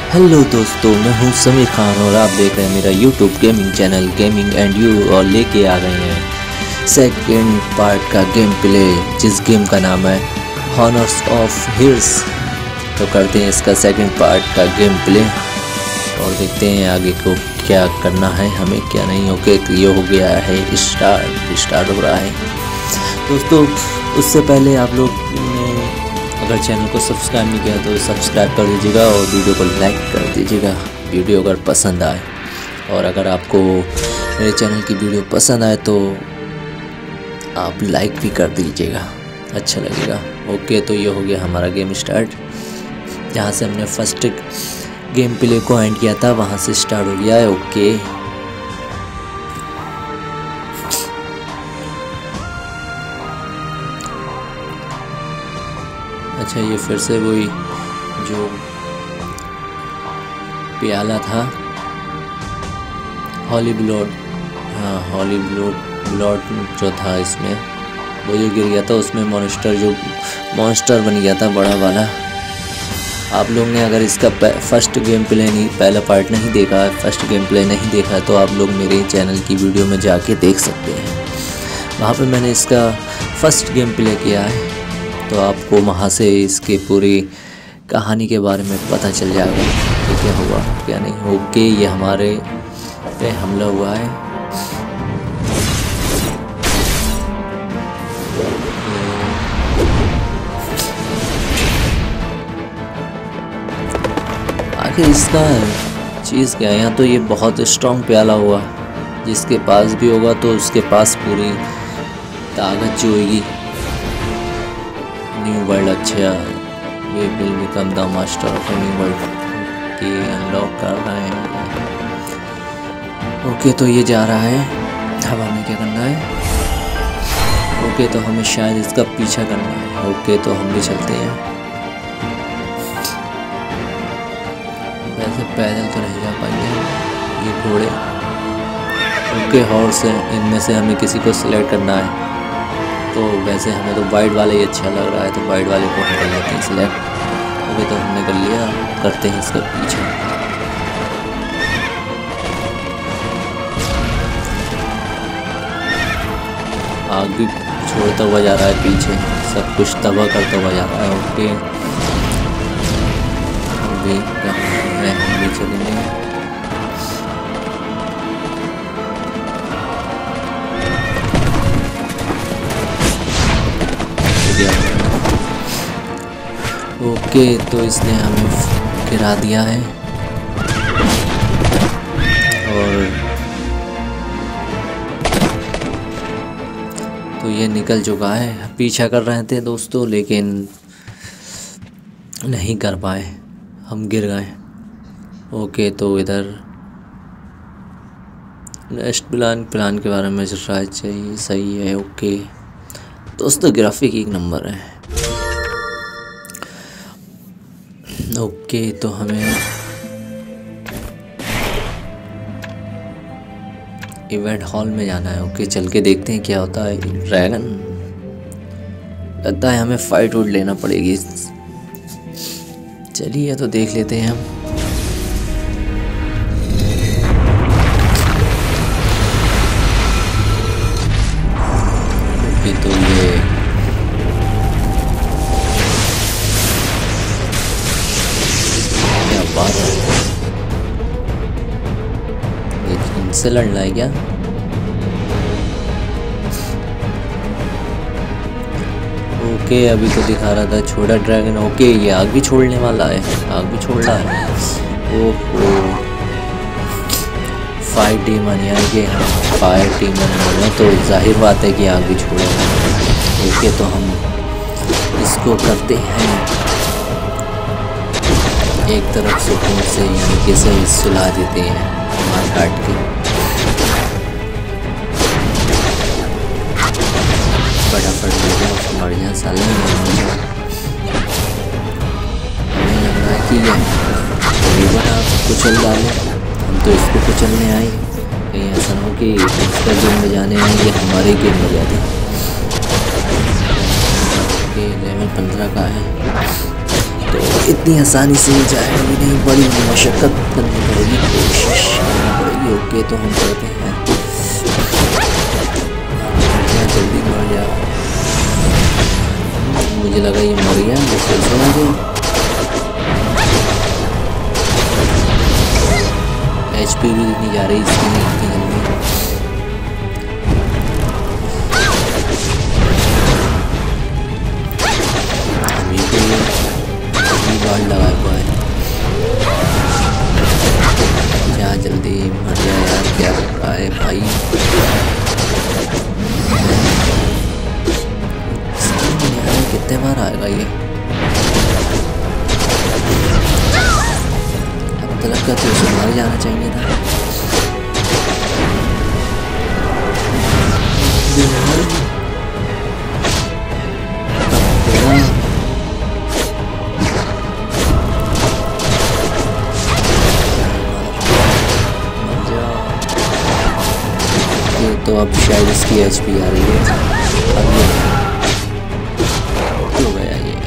Hello दोस्तों, मैं हूं समीर खान और आप देख रहे हैं मेरा YouTube gaming channel gaming and you. और लेके आ गए हैं सेकंड पार्ट का गेम प्ले, जिस गेम का नाम है हॉनर्स ऑफ हीरोज। तो करते हैं इसका सेकंड पार्ट का गेम प्ले और देखते हैं आगे को क्या करना है हमें, क्या नहीं। ओके, तो ये हो गया है स्टार्ट हो रहा है दोस्तों। उससे पहले आप लोग ने अगर चैनल को सब्सक्राइब नहीं किया तो सब्सक्राइब कर दीजिएगा और वीडियो को लाइक कर दीजिएगा, वीडियो अगर पसंद आए। और अगर आपको मेरे चैनल की वीडियो पसंद आए तो आप लाइक भी कर दीजिएगा, अच्छा लगेगा। ओके, तो ये हो गया हमारा गेम स्टार्ट। जहाँ से हमने फर्स्ट गेम प्ले को एंड किया था वहाँ से स्टार्ट हो गया है। ओके, अच्छा, ये फिर से वही जो प्याला था हॉली ब्लड, हाँ हॉली ब्लड जो था इसमें, वो जो गिर गया था उसमें मॉन्स्टर बन गया था बड़ा वाला। आप लोग ने अगर इसका फर्स्ट गेम प्ले नहीं, पहला पार्ट नहीं देखा है, फर्स्ट गेम प्ले नहीं देखा है तो आप लोग मेरे चैनल की वीडियो में जाके देख सकते हैं। वहाँ पे मैंने इसका फर्स्ट गेम प्ले किया है, तो आपको वहाँ से इसके पूरी कहानी के बारे में पता चल जाएगा कि क्या हुआ क्या नहीं। ओके, ये हमारे पे हमला हुआ है। आखिर इसका चीज़ क्या है? यहाँ तो ये बहुत स्ट्रॉन्ग प्याला हुआ, जिसके पास भी होगा तो उसके पास पूरी ताकत जो होगी। न्यू वर्ल्ड, अच्छा, we will become the master of new world की अनलॉक कर रहे हैं। ओके, तो ये जा रहा है, अब हमें क्या करना है? ओके, तो हमें शायद इसका पीछा करना है। ओके, तो हम भी चलते हैं। वैसे पैदल तो नहीं जा पाएंगे ये घोड़े। ओके, हॉर्स है, इनमें से हमें किसी को सिलेक्ट करना है। तो वैसे हमें तो वाइट वाला ही अच्छा लग रहा है, तो वाइट वाले को हम कर लेते हैं सिलेक्ट। ओके, तो हमने कर लिया, करते हैं इसका पीछा। आग भी छोड़ता हुआ जा रहा है पीछे, सब कुछ तबाह करता हुआ जा रहा है। ओके, हम भी चलेंगे। ओके, तो इसने हमें गिरा दिया है और तो ये निकल चुका है। पीछा कर रहे थे दोस्तों लेकिन नहीं कर पाए, हम गिर गए। ओके, तो इधर नेक्स्ट प्लान के बारे में राय चाहिए, सही है। ओके दोस्तों, ग्राफिक एक नंबर है। ओके, तो हमें इवेंट हॉल में जाना है। ओके, चल के देखते हैं क्या होता है। ड्रैगन लगता है हमें फाइट वुड लेना पड़ेगी। चलिए, तो देख लेते हैं हम। ओके, तो ये इनसे लड़ना है क्या? ओके, अभी तो दिखा रहा था छोटा ड्रैगन। ओके, ये आग भी छोड़ने वाला है, आग भी छोड़ रहा है। ओहो, फायर टीमन, यानी कि हम फायर टीमन होना, तो जाहिर बात है कि आग भी छोड़ेगा। ओके, तो हम इसको करते हैं एक तरफ सुकून से, यानी कि इसे सुला देते हैं मार काट के। फटाफट बढ़िया साले हमें लग रहा है कि ये तकरीबन आप कुचल डालें, हम तो इसको कुचलने आए। कहीं ऐसा ना हो कि इसका गेम में जाने आए ये हमारे गेम में जाते। ओके, लेवल 15 का है। तो इतनी आसानी से जाएगा भी नहीं, बड़ी मशक्क़त करनी पड़ेगी, कोशिश करनी पड़ेगी। ओके तो हम करते हैं, जल्दी मर जा। मुझे लगा ये मर गया, मुझे सुना गया। HP भी नहीं जा रही इसकी इतनी जल्दी। अभी बाढ़ लगा हुआ है, जा जल्दी मर जा यार, क्या कर रहा है भाई। कितने बार आएगा ये, अब तो लगता है उसे मर जाना चाहिए था। तो अब शायद इसकी HP आ रही है, अब ये तो गया, ये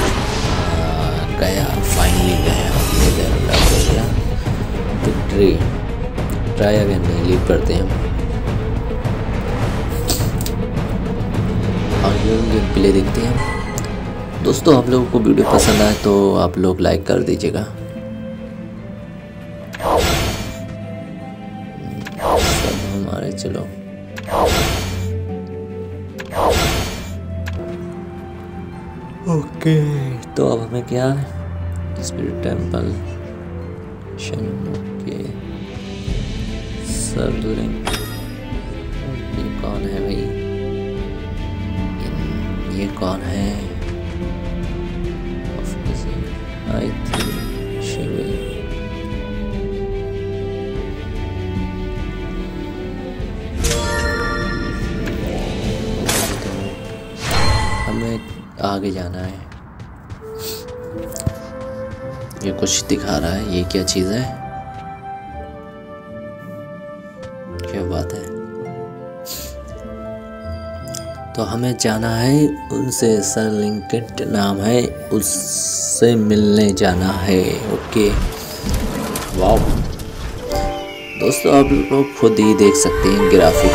गया, फाइनली गया। विक्ट्री, ट्राई अगेन नहीं, लीव करते हैं हम। और ये प्ले देखते हैं। दोस्तों आप लोगों को वीडियो पसंद आए तो आप लोग लाइक कर दीजिएगा। सब हमारे, चलो ओके तो अब हमें क्या है, स्पिरिट टेम्पल, ओके सर्लिंग। ये कौन है भाई, ये कौन है, आई थिंक शिविल। हमें आगे जाना है, ये कुछ दिखा रहा है, ये क्या चीज़ है, क्या बात है। तो हमें जाना है उनसे, सरलिंकेट नाम है, उससे मिलने जाना है। ओके वाह दोस्तों आप लोग खुद ही देख सकते हैं, ग्राफिक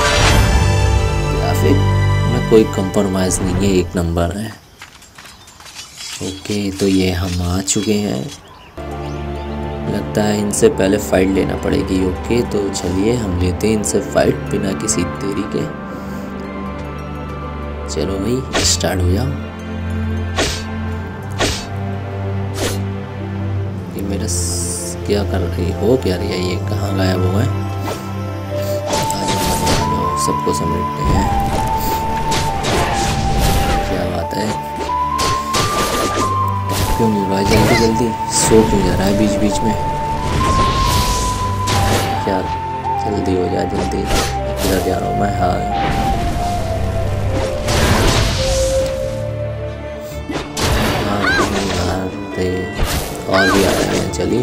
में कोई कंप्रोमाइज़ नहीं है, एक नंबर है। ओके तो ये हम आ चुके हैं, लगता है इनसे पहले फाइट लेना पड़ेगी। ओके तो चलिए हम लेते हैं इनसे फाइट बिना किसी देरी के। चलो भाई स्टार्ट हो जाओ। ये मेरा क्या कर रही हो, क्या रही है, ये कहाँ गायब हुआ है। सबको समेटते हैं, क्या बात है, क्यों नहीं रहा है जल्दी, सो क्यों जा रहा है बीच बीच में, क्या जल्दी हो जा जल्दी। किधर जा रहा हूँ मैं, हाँ और भी आ रहे हैं, चलिए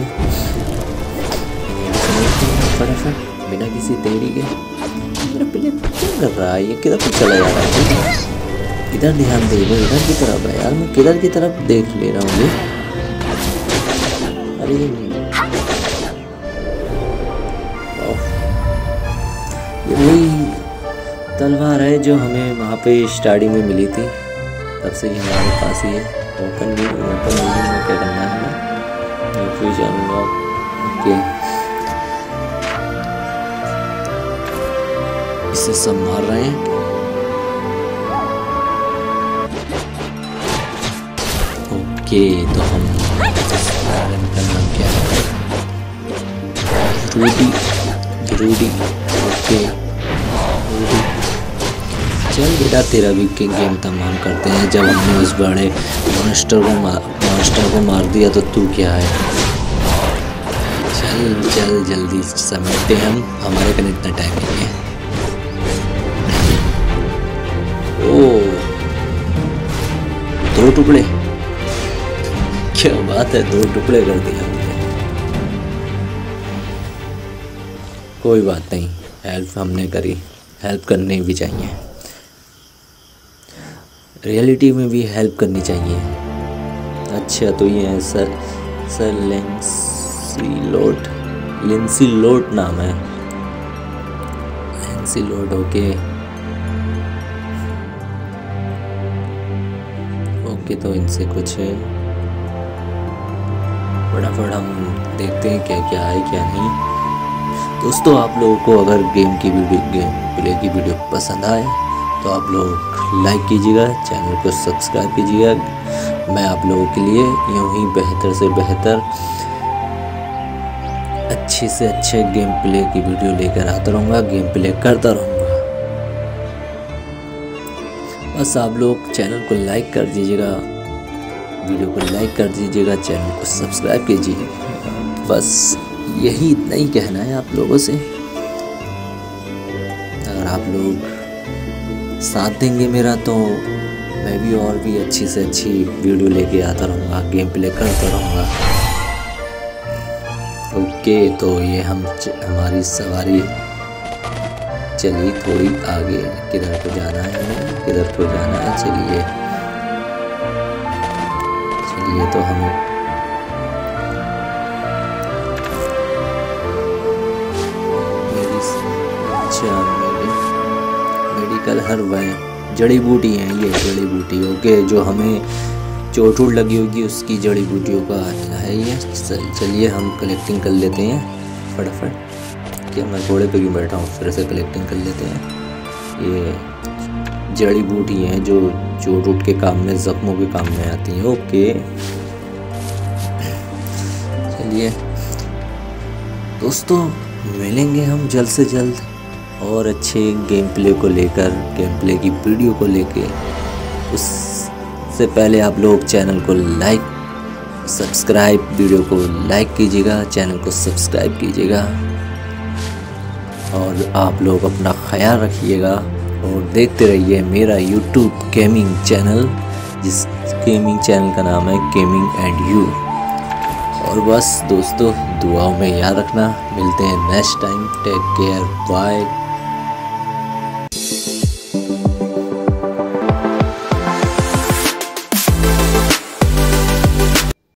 फटाफट बिना किसी देरी के। मेरा प्ले क्या कर रहा है, ये किधर तक चला जा रहा है, इधर ध्यान दे, वो इधर की तरफ है यार, मैं किधर की तरफ देख ले रहा हूँ ये। अरे ये वही तलवार है जो हमें वहाँ पे स्टार्टिंग में मिली थी, तब से ये हमारे पास ही है। ओपन में क्या करना है हमें, ओके इसे संभाल रहे हैं। ओके तो हम का नाम क्या है, रूडी। ओके चल बेटा तेरा भी गेम तमाम करते हैं। जब हमने उस बड़े मॉन्स्टर को मार दिया तो तू क्या है, चल जल्दी समेटते हैं हम, हमारे कने इतना टाइम नहीं है। ओ 2 टुकड़े, क्या बात है, 2 टुकड़े कर दिए हमने। कोई बात नहीं, हेल्प हमने करी, हेल्प करनी भी चाहिए, रियलिटी में भी हेल्प करनी चाहिए, अच्छा तो ये है सर लिंसी लोट नाम है। लिंसी लोट ओके। तो इनसे कुछ फटाफट हम देखते हैं क्या क्या है क्या नहीं। दोस्तों आप लोगों को अगर गेम प्ले की वीडियो पसंद आए तो आप लोग लाइक कीजिएगा, चैनल को सब्सक्राइब कीजिएगा। मैं आप लोगों के लिए यूं ही बेहतर से बेहतर अच्छे से अच्छे गेम प्ले की वीडियो लेकर आता रहूँगा, गेम प्ले करता रहूँगा। बस आप लोग चैनल को लाइक कर दीजिएगा, वीडियो को लाइक कर दीजिएगा, चैनल को सब्सक्राइब कीजिए। बस यही इतना ही कहना है आप लोगों से। अगर आप लोग साथ देंगे मेरा तो मैं भी और भी अच्छी से अच्छी वीडियो लेके आता रहूँगा, गेम प्ले करता रहूँगा। ओके तो ये हमारी सवारी चलिए थोड़ी आगे। किधर को जाना है, किधर को जाना है? चलिए तो हमें मेडिकल हर्ब है, जड़ी बूटी है ये, जड़ी बूटी ओके। जो हमें चोट लगी होगी उसकी जड़ी बूटियों का है ये। चलिए हम कलेक्टिंग कर लेते हैं फटाफट। क्या मैं घोड़े पे क्यों बैठा हूँ, फिर से कलेक्टिंग कर लेते हैं। ये जड़ी बूटी हैं जो चोट के काम में, जख्मों के काम में आती हैं ओके। चलिए दोस्तों मिलेंगे हम जल्द से जल्द और अच्छे गेम प्ले को लेकर, गेम प्ले की वीडियो को लेके। उससे पहले आप लोग चैनल को लाइक सब्सक्राइब, वीडियो को लाइक कीजिएगा, चैनल को सब्सक्राइब कीजिएगा और आप लोग अपना ख्याल रखिएगा और देखते रहिए मेरा यूट्यूब गेमिंग चैनल, जिस गेमिंग चैनल का नाम है गेमिंग एंड यू। और बस दोस्तों दुआओं में याद रखना। मिलते हैं next time. Take care, bye.